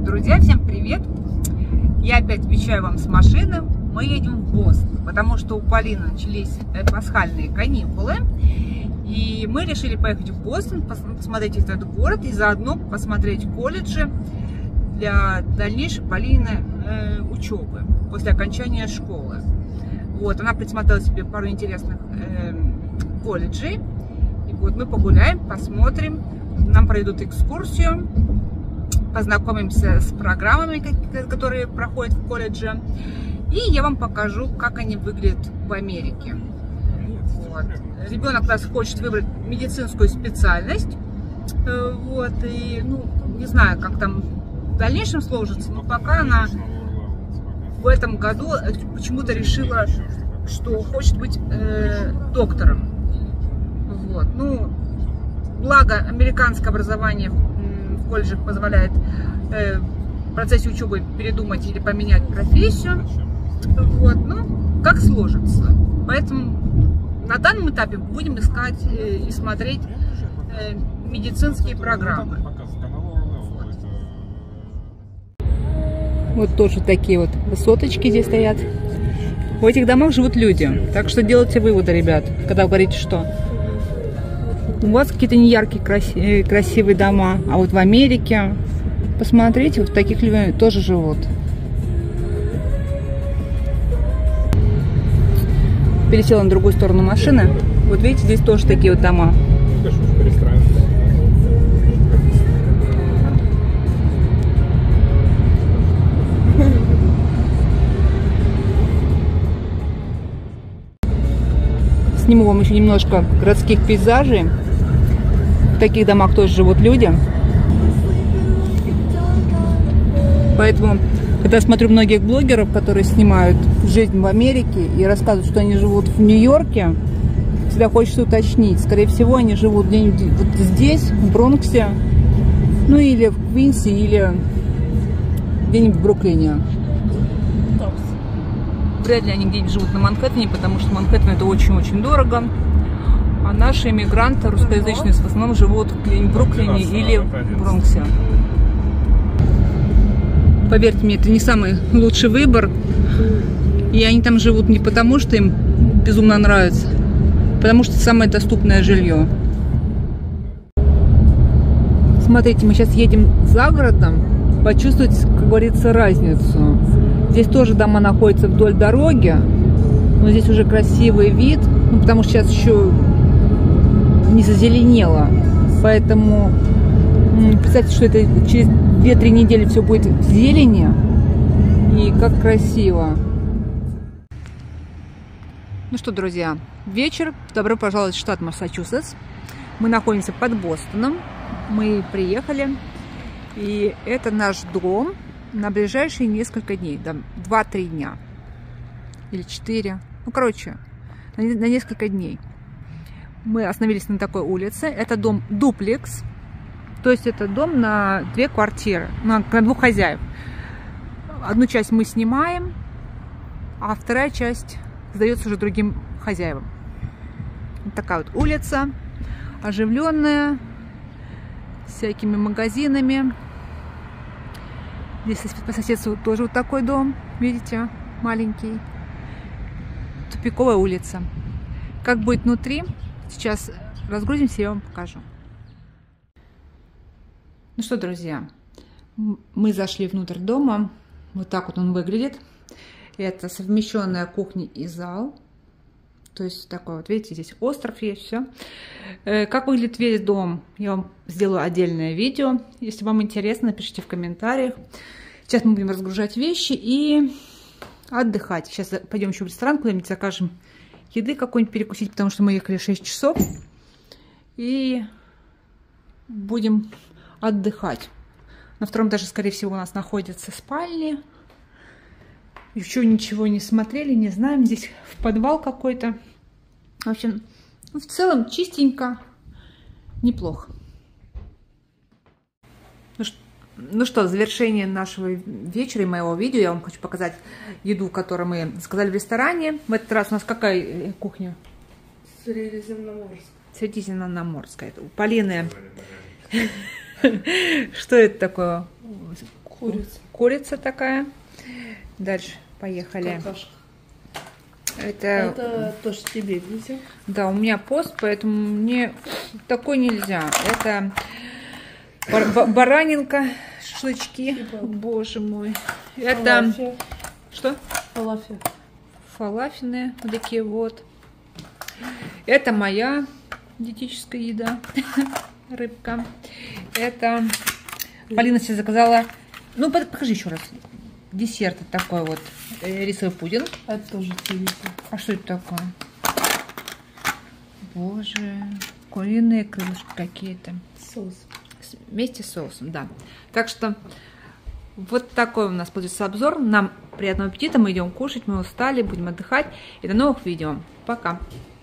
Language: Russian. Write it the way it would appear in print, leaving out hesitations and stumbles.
Друзья, всем привет! Я опять вещаю вам с машины. Мы едем в Бостон, потому что у Полины начались пасхальные каникулы. И мы решили поехать в Бостон, посмотреть этот город и заодно посмотреть колледжи для дальнейшей Полины учебы после окончания школы. Вот, она присмотрела себе пару интересных колледжей. И вот мы погуляем, посмотрим, нам проведут экскурсию, познакомимся с программами, которые проходят в колледже. И я вам покажу, как они выглядят в Америке. Вот. Ребенок у нас хочет выбрать медицинскую специальность. Вот, и, не знаю, как там в дальнейшем сложится, но пока она в этом году почему-то решила, что хочет быть доктором. Вот. Благо, американское образование в колледжах позволяет в процессе учебы передумать или поменять профессию. Вот. Как сложится. Поэтому на данном этапе будем искать и смотреть медицинские программы. Вот тоже такие вот высоточки здесь стоят. В этих домах живут люди. Так что делайте выводы, ребят, когда вы говорите, что у вас какие-то неяркие, красивые дома, а вот в Америке, посмотрите, вот таких людей тоже живут. Пересела на другую сторону машины. Вот видите, здесь тоже такие вот дома. Сниму вам еще немножко городских пейзажей. В таких домах тоже живут люди. Поэтому, когда я смотрю многих блогеров, которые снимают жизнь в Америке и рассказывают, что они живут в Нью-Йорке, всегда хочется уточнить. Скорее всего, они живут где-нибудь вот здесь, в Бронксе, или в Квинсе, или где-нибудь в Бруклине. Вряд ли они где-нибудь живут на Манхэттене, потому что Манхэттен это очень-очень дорого. А наши иммигранты русскоязычные в основном живут где-нибудь в Бруклине или в Бронксе. Поверьте мне, это не самый лучший выбор. И они там живут не потому, что им безумно нравится, а потому что это самое доступное жилье. Смотрите, мы сейчас едем за городом. Почувствовать, как говорится, разницу. Здесь тоже дома находятся вдоль дороги, но здесь уже красивый вид, потому что сейчас еще не зазеленело. Поэтому представьте, что это через 2-3 недели все будет в зелени, и как красиво. Ну что, друзья, вечер. Добро пожаловать в штат Массачусетс. Мы находимся под Бостоном. Мы приехали, и это наш дом на ближайшие несколько дней, 2-3 дня или 4, на несколько дней. Мы остановились на такой улице. Это дом дуплекс, то есть это дом на 2 квартиры, на 2 хозяев. Одну часть мы снимаем, а вторая часть сдается уже другим хозяевам. Вот такая вот улица, оживленная, с всякими магазинами. Здесь по соседству тоже вот такой дом, видите, маленький. Тупиковая улица. Как будет внутри, сейчас разгрузимся, я вам покажу. Ну что, друзья, мы зашли внутрь дома. Вот так вот он выглядит. Это совмещенная кухня и зал. То есть такой вот, видите, здесь остров есть, все. Как выглядит весь дом, я вам сделаю отдельное видео. Если вам интересно, напишите в комментариях. Сейчас мы будем разгружать вещи и отдыхать. Сейчас пойдем еще в ресторан, куда-нибудь закажем еды какой-нибудь перекусить, потому что мы ехали 6 часов. И будем отдыхать. На 2-м этаже, скорее всего, у нас находятся спальни. Еще ничего не смотрели, не знаем. Здесь в подвал какой-то. В общем, в целом чистенько, неплохо. Ну что, в завершение нашего вечера и моего видео я вам хочу показать еду, которую мы заказали в ресторане. В этот раз у нас какая кухня? Средиземноморская. Средиземноморская. У Полины. Что это такое? Курица. Курица такая. Дальше поехали. Какашка. Это тоже тебе нельзя. Да, у меня пост, поэтому мне такой нельзя. Это баранинка, шашлычки. Боже мой. Это Фалафель. что? Фалафель. Фалафельные вот такие вот. Это моя диетическая еда. Рыбка. Это Полина себе заказала. Ну, покажи еще раз. Десерт такой вот. Рисовый пудинг. Это тоже тебе. А что это такое? Боже. Куриные крылышки какие-то. Соус. Вместе с соусом, да. Так что вот такой у нас получился обзор. Нам приятного аппетита. Мы идем кушать. Мы устали. Будем отдыхать. И до новых видео. Пока.